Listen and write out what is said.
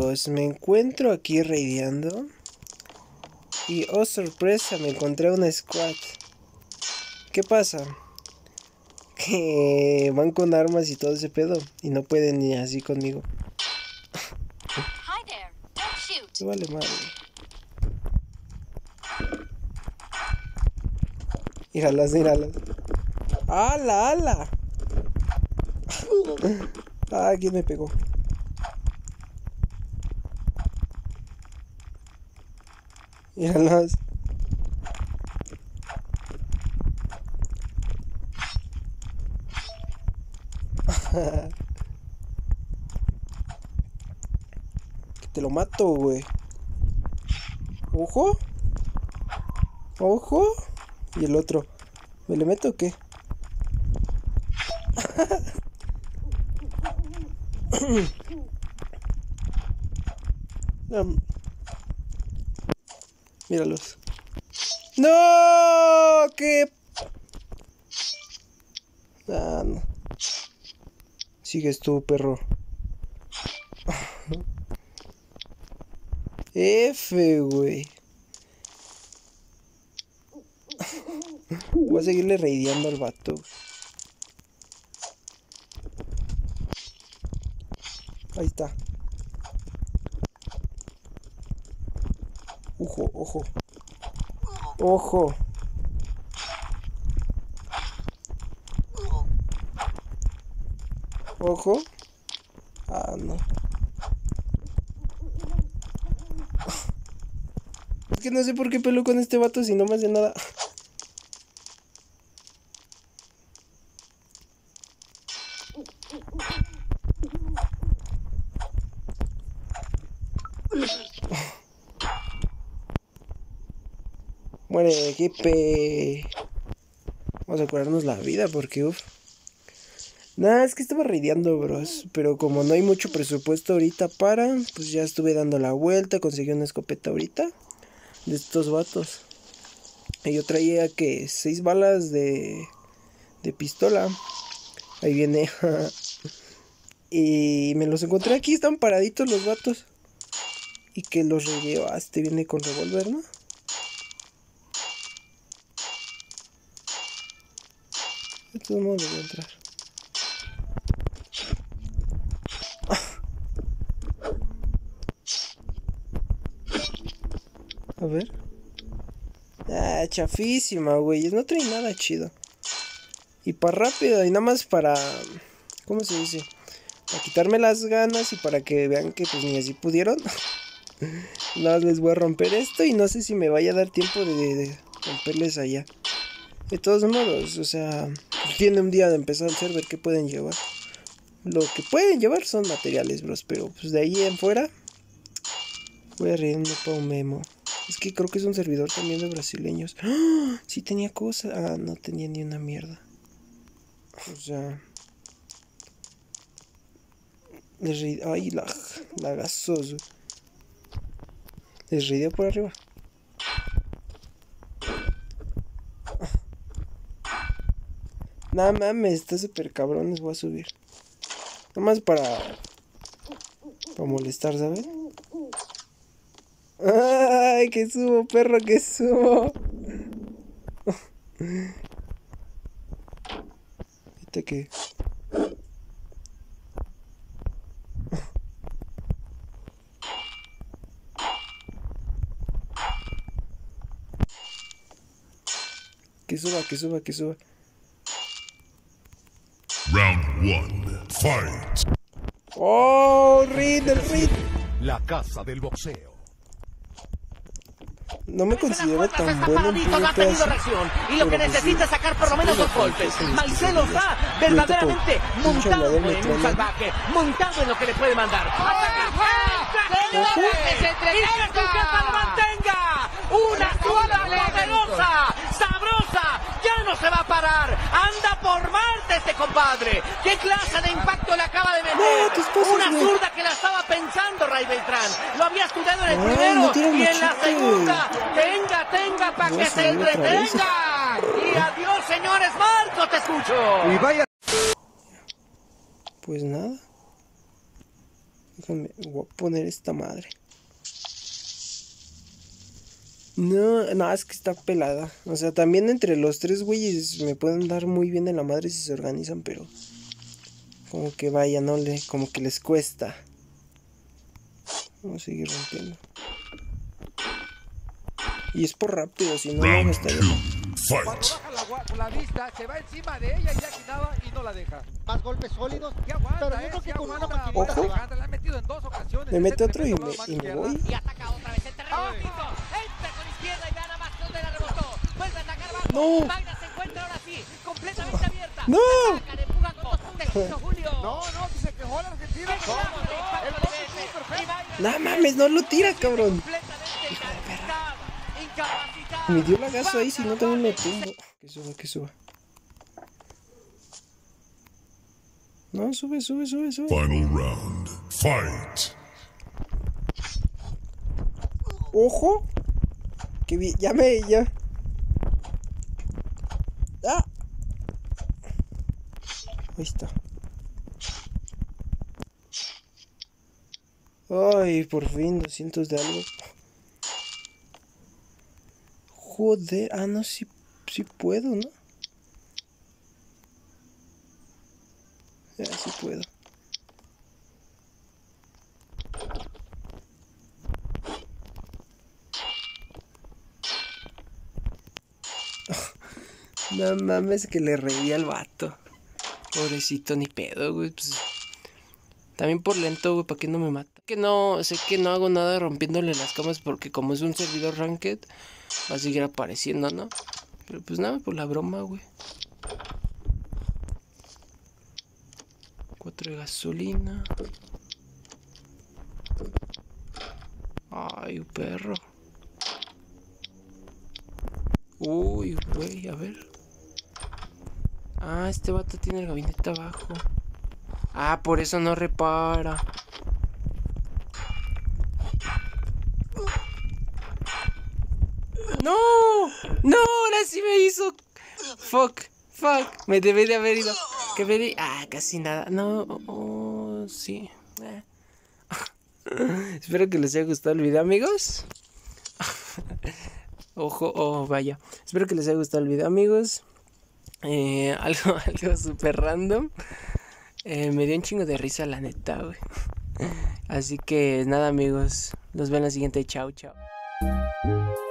bros, me encuentro aquí raideando. Y oh sorpresa, me encontré una squad. ¿Qué pasa? Que van con armas y todo ese pedo. Y no pueden ni así conmigo. Me vale madre. Míralas, míralas. ¡Hala, hala! Ah, ¿quién me pegó? Míralas. Que te lo mato, güey. Ojo. Ojo. Y el otro. ¿Me le meto o qué? Míralos. ¡No! ¿Qué? Ah, no. Sigues tú, perro. F, güey. Voy a seguirle raideando al vato. Ahí está. Ojo, ojo. Ojo. Ojo. Ah, no. Es que no sé por qué peleo con este vato si no me hace nada. Muere, jepe. Vamos a curarnos la vida porque uff. Nada, es que estaba raideando, bros. Pero como no hay mucho presupuesto ahorita para, pues ya estuve dando la vuelta. Conseguí una escopeta ahorita de estos vatos. Y yo traía que 6 balas de pistola. Ahí viene. Y me los encontré aquí, están paraditos los vatos. Y que los raideó. Ah, este viene con revólver, ¿no? De todos modos voy a entrar. A ver. Ah, chafísima, güey. No trae nada chido. Y para rápido, y nada más para... ¿Cómo se dice? Para quitarme las ganas y para que vean que pues ni así pudieron. Nada más les voy a romper esto y no sé si me vaya a dar tiempo de romperles allá. De todos modos, o sea, tiene un día de empezar el server, ¿qué pueden llevar? Lo que pueden llevar son materiales, bros, pero pues de ahí en fuera voy a reírme para un memo. Es que creo que es un servidor también de brasileños. ¡Oh! Sí tenía cosas. Ah, no tenía ni una mierda. O sea... Ay, la gasosa. Les reideo por arriba. Nada mames, está súper cabrón, les voy a subir. Nomás para molestar, ¿sabes? Ay, que subo, perro, que subo. ¿Viste qué? Que suba, que suba, que suba. Round 1, fight. ¡Oh, Reed, el Reed! La casa del boxeo. No me considero tan bueno en no ha tenido reacción y lo que necesita es sacar por lo menos 2 golpes. Marcelo está verdaderamente montado en un salvaje, montado en lo que le puede mandar. ¡Señores! ¡Que lo mantenga! ¡Una zurda poderosa! ¡Sabrosa! ¡Ya no se va a parar! ¡Anda por Marte este compadre! ¿Qué clase de impacto le acaba de meter? Una zurda que la estaba pensando Ray Beltrán. Lo había estudiado en el primero y en la segunda. Tenga, para que se entretenga. Y adiós, señores. Marco, te escucho. Y vaya. Pues nada. Déjame, voy a poner esta madre. No, es que está pelada. O sea, también entre los 3 güeyes me pueden dar muy bien en la madre si se organizan, pero como que vaya, como que les cuesta. Vamos a seguir rompiendo. Y es por rápido, si no, no me Round estaría. 2. Cuando Fight. baja la vista, se va encima de ella y ya quitaba y no la deja. Más golpes sólidos. ¿Qué aguanta? Pero yo creo que con una maquinita Ojo. se va. La han metido en 2 ocasiones. Me mete Ese otro y tremendo me izquierda. voy. Y ataca otra vez el terreno. Entra con izquierda y gana más donde la rebotó. Vuelve a atacar bajo. No. Magna se encuentra ahora sí, completamente abierta. No. Atacan, empujan con 2 puntos, Julio. No, que se quejó la Argentina. Qué clase de impacto El de bote veces. estuvo perfecto. Y Magna No mames, no lo tira, cabrón. completamente incapacitada. Me dio lagazo ahí, si no también lo tumbo. Que suba. No, sube. Final round. Fight. Ojo. Que bien, ya. ¡Ah! Ahí está. Ay, por fin, 200 de algo. Joder, no, sí puedo, ¿no? Ya, sí puedo. No mames, que le reí al vato. Pobrecito, ni pedo, güey. Pues, también por lento, güey, ¿para qué no me mata? Sé que no hago nada rompiéndole las camas porque como es un servidor ranked, va a seguir apareciendo, ¿no? Pero pues nada, por la broma, güey. 4 de gasolina. Ay, perro. Uy, güey, a ver. Este vato tiene el gabinete abajo. Por eso no repara. ¡No! ¡No! Ahora sí me hizo. Fuck. Me debe de haber ido. ¿Qué me di? Casi nada. No, sí. Espero que les haya gustado el video, amigos. Ojo, vaya. Espero que les haya gustado el video, amigos. Algo súper random. Me dio un chingo de risa, la neta, güey. Así que nada, amigos. Los veo en la siguiente. Chao.